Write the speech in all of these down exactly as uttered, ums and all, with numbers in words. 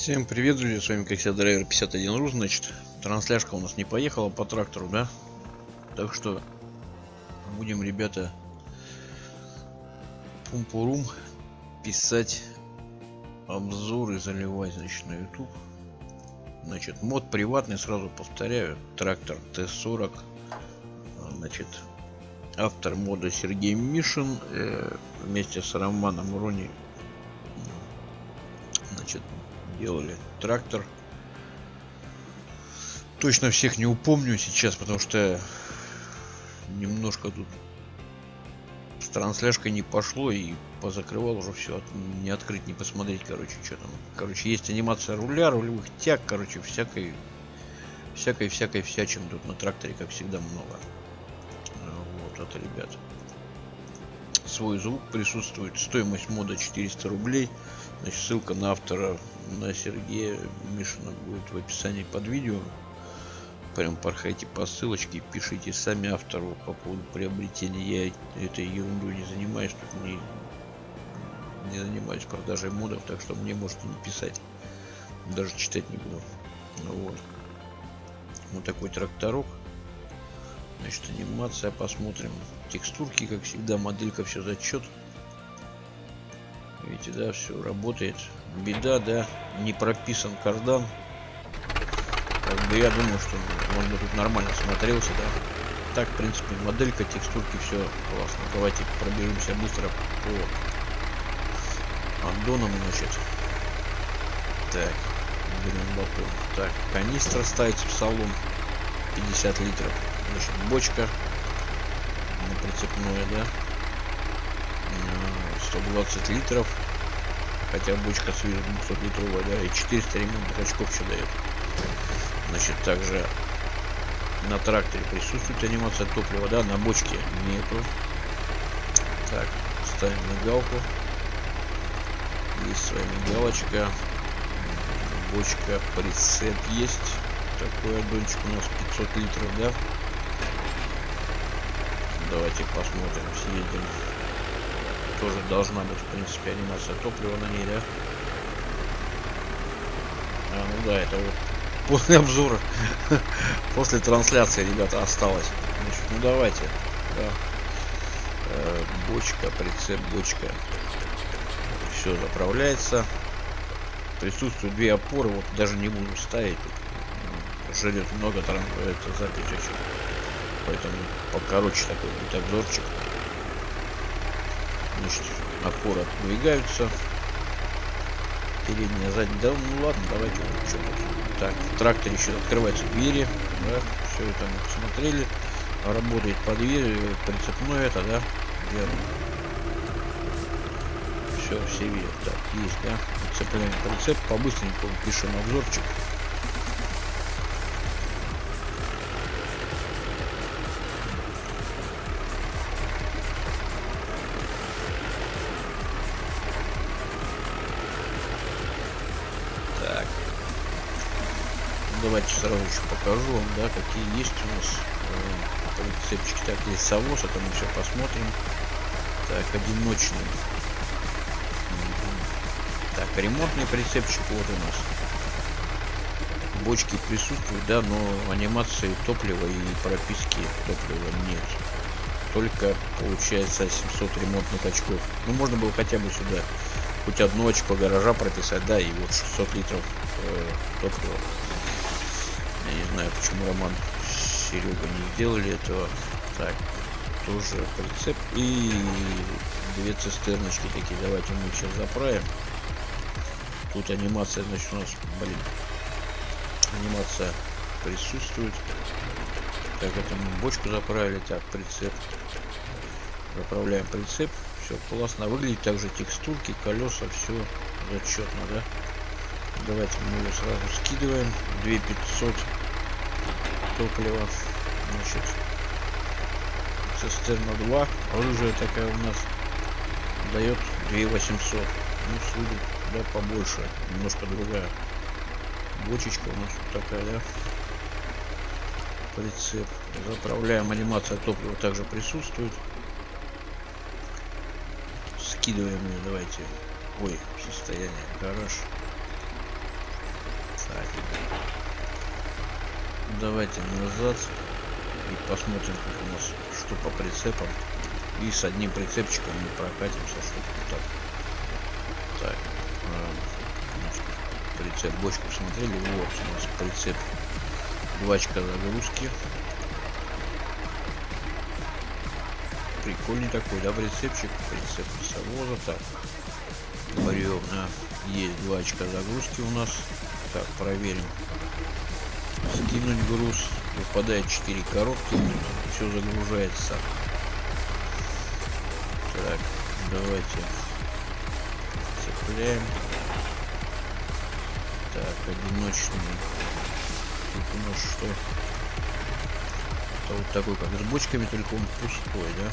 Всем привет, друзья, с вами как всегда драйвер пятьдесят один ру. Значит, трансляшка у нас не поехала по трактору, да? Так что будем, ребята, пумпурум писать обзоры, заливать, значит, на YouTube. Значит, мод приватный, сразу повторяю, трактор Т сорок. Значит, автор мода Сергей Мишин, э, вместе с Романом Рони, значит, делали трактор. Точно всех не упомню сейчас, потому что немножко тут с трансляшкой не пошло и позакрывал уже все, не открыть, не посмотреть, короче, что там. Короче, есть анимация руля, рулевых тяг, короче, всякой всякой всякой всячины тут на тракторе, как всегда, много. Вот это, ребят, свой звук присутствует. Стоимость мода четыреста рублей. Значит, ссылка на автора, на Сергея Мишина, будет в описании под видео. Прям проходите по ссылочке, пишите сами автору по поводу приобретения. Я этой ерундой не занимаюсь, тут не, не занимаюсь продажей модов, так что мне можете не писать, даже читать не буду. Вот, вот такой тракторок. Значит, анимация, посмотрим, текстурки, как всегда, моделька, все зачет. Видите, да, все работает. Беда, да, не прописан кардан. Как бы я думаю, что он бы тут нормально смотрелся, да. Так, в принципе, моделька, текстурки, все классно. Давайте пробежимся быстро по аддонам, значит. Так, берем батон. Так, канистра ставится в салон, пятьдесят литров. Значит, бочка на прицепное, да, сто двадцать литров, хотя бочка с виду двухсот литровая, да, и четыреста ремонтных очков еще дает. Значит, также на тракторе присутствует анимация топлива, да, на бочке нету. Так, ставим мигалку, есть своя мигалочка, бочка, прицеп есть, такой аддончик у нас пятьсот литров, да. Давайте посмотрим, съездим. Тоже должна быть, в принципе, анимация топлива на ней, да? А, ну да, это вот после обзора, после трансляции, ребята, осталось. Значит, ну давайте, да. Э, бочка, прицеп, бочка. Все заправляется. Присутствуют две опоры, вот даже не буду ставить. Жрет много, там это запись очень. Поэтому покороче такой будет обзорчик. Значит, опоры отдвигаются. Передняя, задняя. Да, ну ладно, давайте вот что. Так, в тракторе еще открываются двери. Да, все это мы посмотрели. Работает по двери, прицепное это, да. Верно. Все, все видят. Так, есть, да. Цепляем прицеп, по-быстренькому пишем обзорчик. Давайте сразу еще покажу вам, да, какие есть у нас э, прицепчики. Так, есть совоз, это мы все посмотрим. Так, одиночный. Так, ремонтный прицепчик вот у нас. Бочки присутствуют, да, но анимации топлива и прописки топлива нет. Только получается семьсот ремонтных очков. Ну, можно было хотя бы сюда хоть одно очко гаража прописать, да, и вот шестьсот литров э, топлива. Я не знаю, почему Роман с Серега не сделали этого. Так, тоже прицеп и две цистерночки такие. Давайте мы сейчас заправим. Тут анимация, значит, у нас, блин, анимация присутствует. Так, это мы бочку заправили. Так, прицеп. Заправляем прицеп. Все классно выглядит. Также текстурки, колеса, все зачетно, да. Давайте мы ее сразу скидываем. две тысячи пятьсот топлива. Значит, цистерна два. Оружие такая у нас дает две тысячи восемьсот. Ну, с виду, да, побольше. Немножко другая. Бочечка у нас вот такая, да. Прицеп. Заправляем. Анимация топлива также присутствует. Скидываем ее. Давайте. Ой, состояние. Гараж. Так. Давайте назад и посмотрим, как у нас что по прицепам. И с одним прицепчиком мы прокатимся, что-то так. Так. Значит, прицеп, бочку смотрели. Вот у нас прицеп. Двачка загрузки. Прикольный такой, да, прицепчик. Прицеп лесовоза. Так. Бревна. Есть два очка загрузки у нас. Так, проверим. Скинуть груз. Выпадает четыре коробки. Все загружается. Так, давайте цепляем. Так, одиночный. Тут у нас что? Это вот такой, как с бочками, только он пустой, да?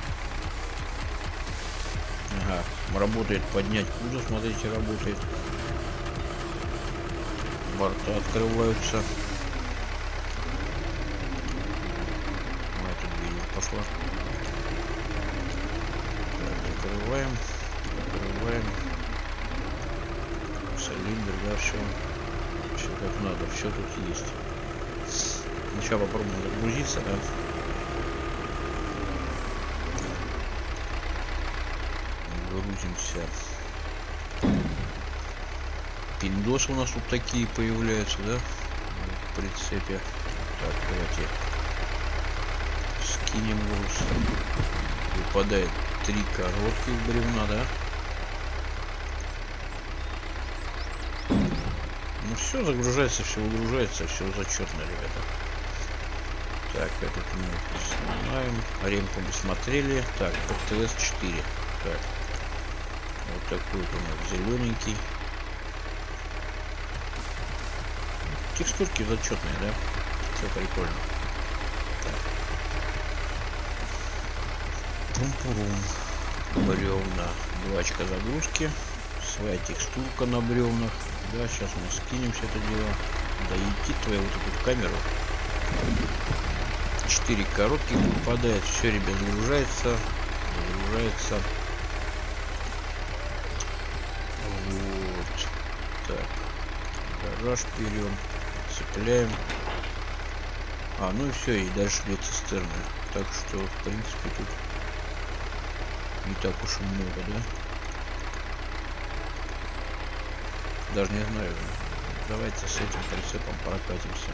Ага, работает поднять кузов, смотрите, работает. Борта открываются. А, это дверь пошла. Так, закрываем. Закрываем. Цилиндр, да, все. Все как надо, все тут есть. Сейчас попробуем загрузиться, да? Грузимся. Пиндосы у нас тут такие появляются, да? В прицепе. Так, давайте скинем груз. Выпадает три коротких бревна, да? Ну все, загружается, все выгружается, все зачетно, ребята. Так, этот мы снимаем. Ремку мы смотрели. Так, ПТС четыре. Так. Вот такой вот у нас зелененький. Текстурки зачетные, да? Все прикольно. Так. Пум-пум. Бревна. Два очка загрузки. Своя текстурка на бревнах. Да, сейчас мы скинем все это дело. Да идти твою вот эту камеру. Четыре коротких выпадает. Все, ребят, загружается. Загружается. Вот. Так. Гараж берем. Цепляем. А, ну и все, и дальше две цистерны. Так что, в принципе, тут не так уж и много, да? Даже не знаю. Давайте с этим прицепом прокатимся.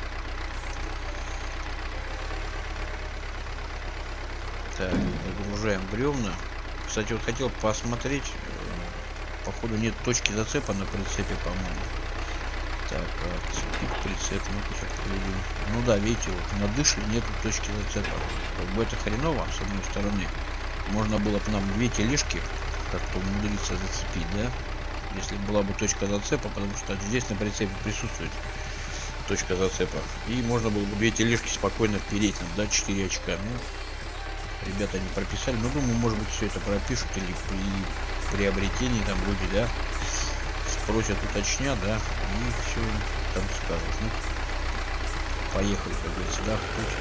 Так, загружаем бревна. Кстати, вот хотел посмотреть. Походу нет точки зацепа на прицепе, по-моему. Так, отцепить прицеп. Ну-ка, сейчас проведем. Ну да, видите, вот на дышле нету точки зацепа. Как бы это хреново, с одной стороны. Можно было бы нам две тележки как-то умудриться зацепить, да? Если была бы точка зацепа, потому что здесь на прицепе присутствует точка зацепа. И можно было бы две тележки спокойно впереть, нам, да, четыре очка. Ну, ребята не прописали. Но думаю, может быть, все это пропишут или при приобретении там люди, да, спросят, уточнят, да, и все там скажут. Ну, поехали, как говорится, да, в путь.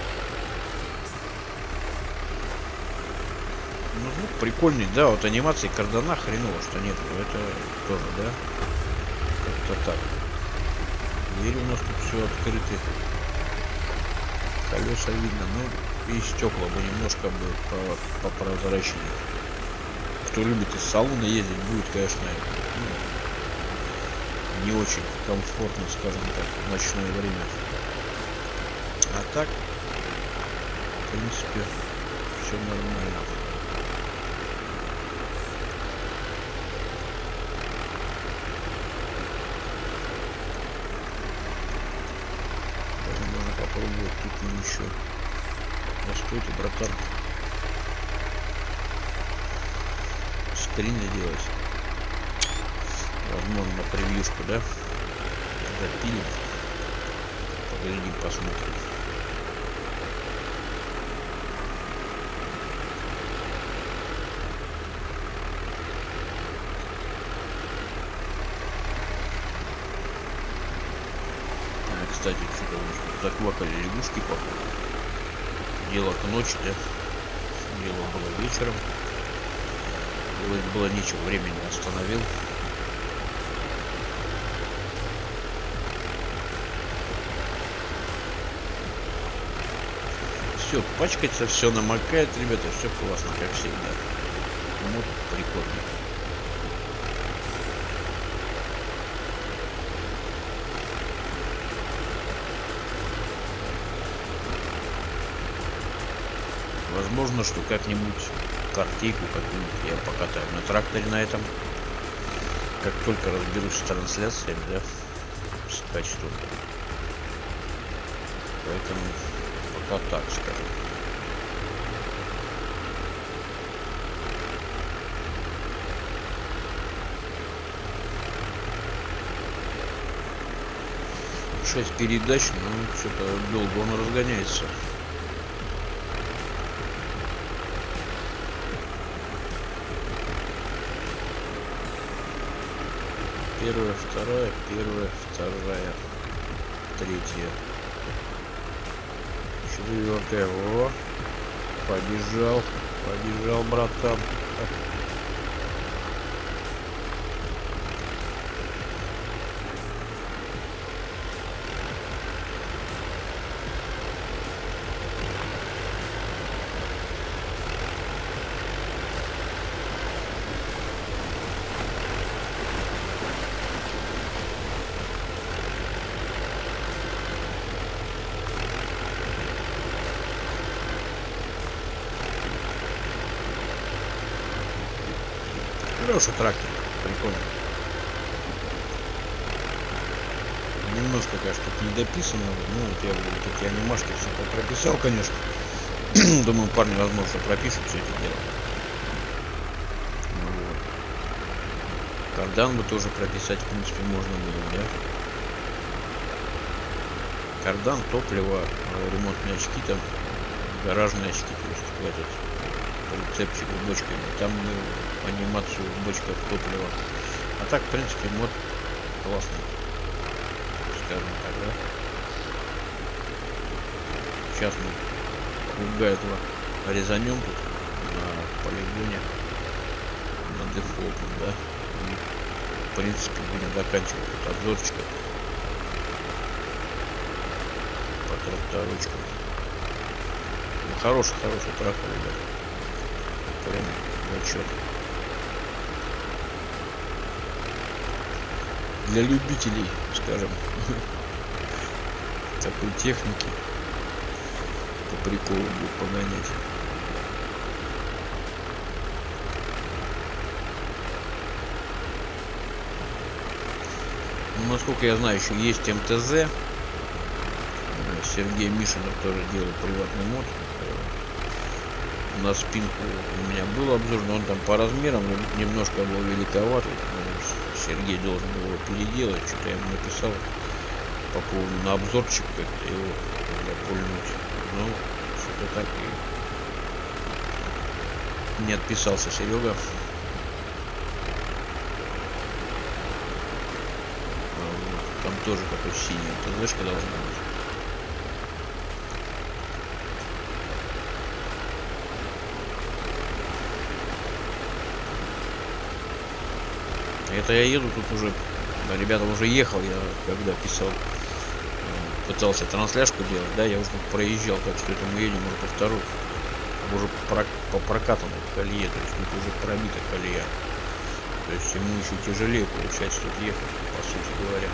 Ну, звук прикольный, да, вот анимации кардана хреново, что нет, это тоже, да, как-то так. Двери у нас тут все открыты, колеса видно, ну и стекла бы немножко бы по, по прозрачнее. Кто любит из салона ездить, будет, конечно, ну, не очень комфортно, скажем так, в ночное время. А так, в принципе, все нормально. Попробовать тут еще. Да стойте, братан. Скрин сделать. Возможно, на превьюшку, да? Запилим. Поглядим, посмотрим. Кстати, что-то заквакали лягушки, походу. Дело к ночи, да? Дело было вечером. Было, было нечего, времени остановил. все пачкается, все намокает, ребята, все классно, как всегда. Вот прикольно. Возможно, что как-нибудь картейку какую-нибудь я покатаю на тракторе на этом. Как только разберусь с трансляциями, да, с качеством. Поэтому пока так скажем. шесть передач, ну что-то долго он разгоняется. Первая, вторая, первая, вторая, третья, четвертая. О, побежал, побежал, братан. Хороший трактор, прикольно. Немножко, конечно, тут не дописано, ну вот я вот эти анимашки все прописал, конечно. Думаю, парни, возможно, пропишут все это дело. Ну, вот. Кардан бы тоже прописать, в принципе, можно было, да? Кардан, топливо, ремонтные очки, там, гаражные очки, то есть в этот прицепчик с бочками. Там мы анимацию в бочках топлива. А так, в принципе, мод классный. Скажем так, да? Сейчас мы Гайтла резанем тут на полигоне, на дефолтном, да? И, в принципе, будем заканчивать тут обзорчика по тракторочкам. Ну, хороший, хороший трактор, ребята. Прям зачет. Для любителей, скажем, такой техники по приколу будет погонять. Ну, насколько я знаю, еще есть эм тэ зэ. Сергей Мишинов тоже делал приватный мод. На спинку у меня был обзор, но он там по размерам немножко был великоват. Сергей должен был его переделать. Что-то я ему написал по поводу на обзорчик как-то его пульнуть. Ну, что-то так и не отписался Серега. Там тоже какой синий эм тэ зэшка должна быть. Это я еду тут уже, ребята, уже ехал, я когда писал, пытался трансляшку делать, да, я уже тут проезжал, так что это мы едем уже по второй, уже по, по прокатанной колее, то есть тут уже пробита колея, то есть ему еще тяжелее получается тут ехать, по сути говоря.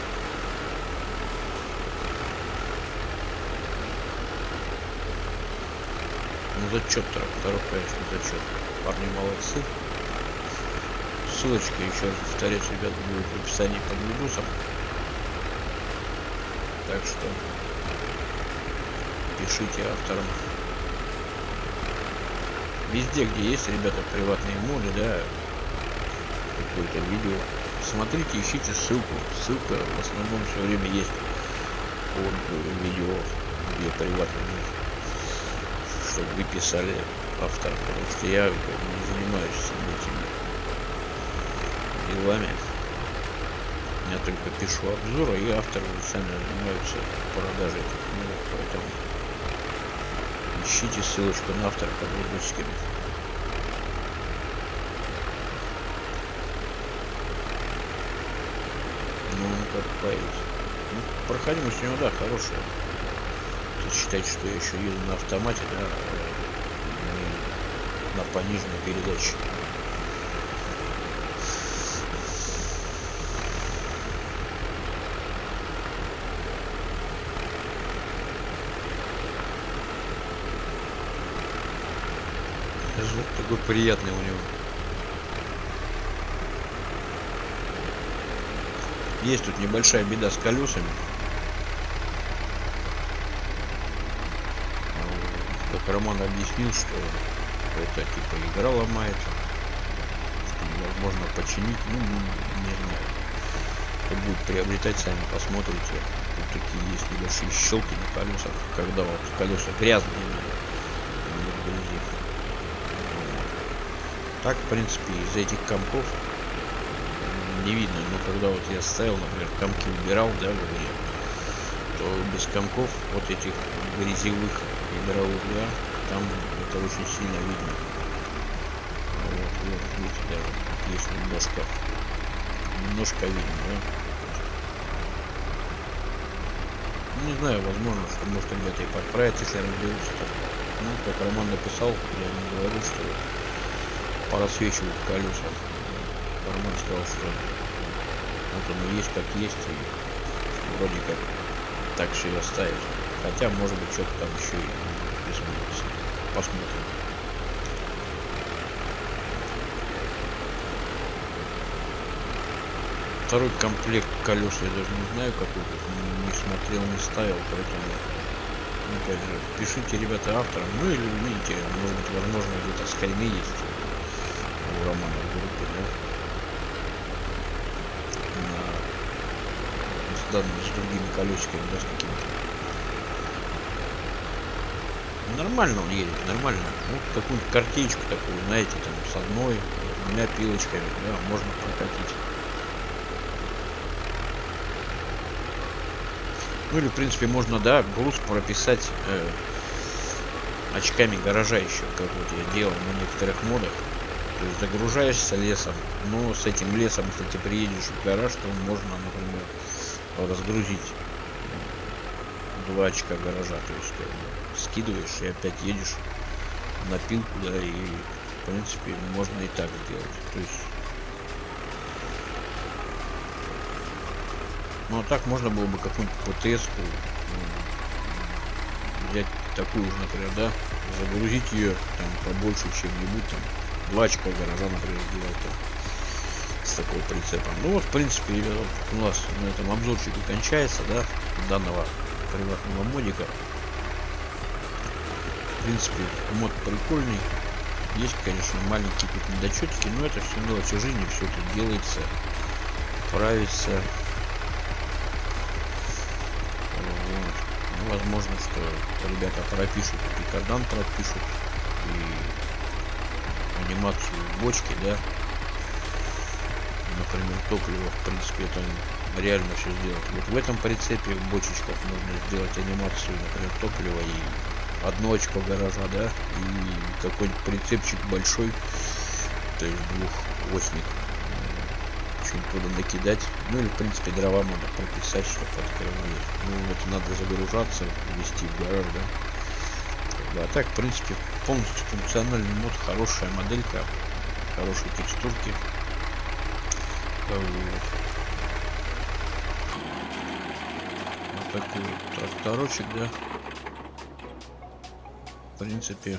Ну зачет тракторов, конечно, зачет, парни молодцы. Ссылочка, еще раз повторяю, ребят, будет в описании под видосом. Так что пишите авторам. Везде, где есть, ребята, приватные моды, да, какое-то видео, смотрите, ищите ссылку. Ссылка в основном все время есть под видео, где приватный мод, чтобы вы писали авторам, потому что я как бы не занимаюсь этими делами. Я только пишу обзоры, и авторы сами занимаются продажей этих книг, поэтому ищите ссылочку на автора под видосиками. Ну, как поедет. Ну, проходимость у него, да, хорошая. считайте, что я еще еду на автомате, да, на пониженной передаче. Звук такой приятный у него. Есть тут небольшая беда с колесами. Как Роман объяснил, что это типа игра ломает, что невозможно починить. Ну, не знаю. Кто будет приобретать, сами посмотрите. Тут такие есть небольшие щелки на колесах, когда вот колеса грязные. Так, в принципе, из этих комков не видно, но когда вот я ставил, например, комки убирал, да, в игре, то без комков вот этих грязевых игровых, да, там это очень сильно видно. Вот, вот, видите, даже есть немножко, немножко видно, да. Ну, не знаю, возможно, что может где-то и подправить, если разберутся. Ну, как Роман написал, я не говорю, что просвечивают колеса. Роман сказал, что вот оно есть как есть, и вроде как так все и оставить. Хотя, может быть, что-то там еще и изменится. Посмотрим. Второй комплект колес я даже не знаю, какой, не смотрел, не ставил, поэтому, опять же, пишите, ребята, авторам, ну или видите, может быть, возможно, где-то скрины есть у Романа в группе, да, на, с, данными, с другими колесиками, да, с какими-то. Нормально он едет, нормально. Ну, какую-нибудь картечку такую, знаете, там, с одной, с двумя пилочками, да, можно прокатить. Ну или, в принципе, можно, да, груз прописать э, очками гаража еще, как вот я делал на некоторых модах. То есть загружаешься лесом, но с этим лесом, если ты приедешь в гараж, то можно, например, разгрузить два очка гаража. То есть как бы скидываешь и опять едешь на пилку, да, и в принципе можно и так сделать. То есть, ну а так можно было бы какую-нибудь ПТС-ку взять такую же, например, да, загрузить ее там побольше чем-нибудь, там два очка гаража, например, сделать там, с такой прицепом. Ну вот, в принципе, ребята, у нас на этом обзорчик и кончается, да, данного приватного модика. В принципе, мод прикольный. Есть, конечно, маленькие тут недочетики, но это все мелочи жизни, все это делается, правится. Вот. Ну, возможно, что ребята пропишут, и кардан пропишут, и анимацию бочки, да. Например, топливо, в принципе, это реально все сделать. Вот в этом прицепе в бочечках можно сделать анимацию, например, топлива и одно очко гаража, да, и какой-нибудь прицепчик большой, то есть двухосник, что-нибудь туда накидать. Ну или, в принципе, дрова можно прописать, чтобы открывали. Ну, это надо загружаться, ввести в гараж, да. А так, в принципе, полностью функциональный мод, хорошая моделька, хорошие текстурки. Вот. Вот такой вот тракторочек, да. В принципе,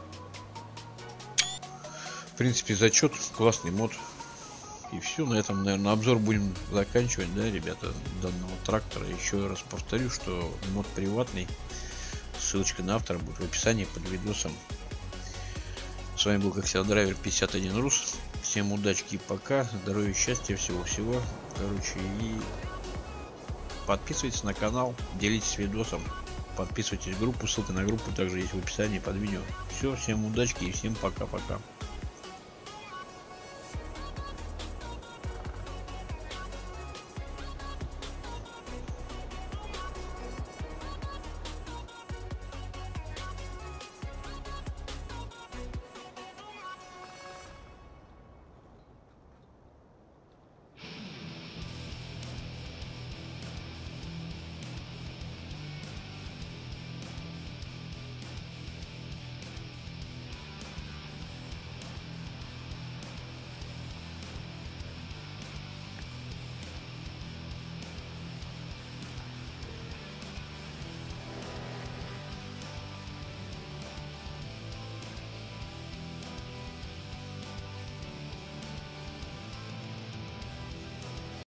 в принципе, зачет, классный мод. И все, на этом, наверное, обзор будем заканчивать, да, ребята, данного трактора. Еще раз повторю, что мод приватный. Ссылочка на автора будет в описании под видосом. С вами был, как всегда, драйвер пятьдесят один рус. Всем удачки и пока. Здоровья, счастья, всего-всего. Короче, и подписывайтесь на канал, делитесь видосом, подписывайтесь в группу. Ссылка на группу также есть в описании под видео. Все, всем удачки и всем пока-пока.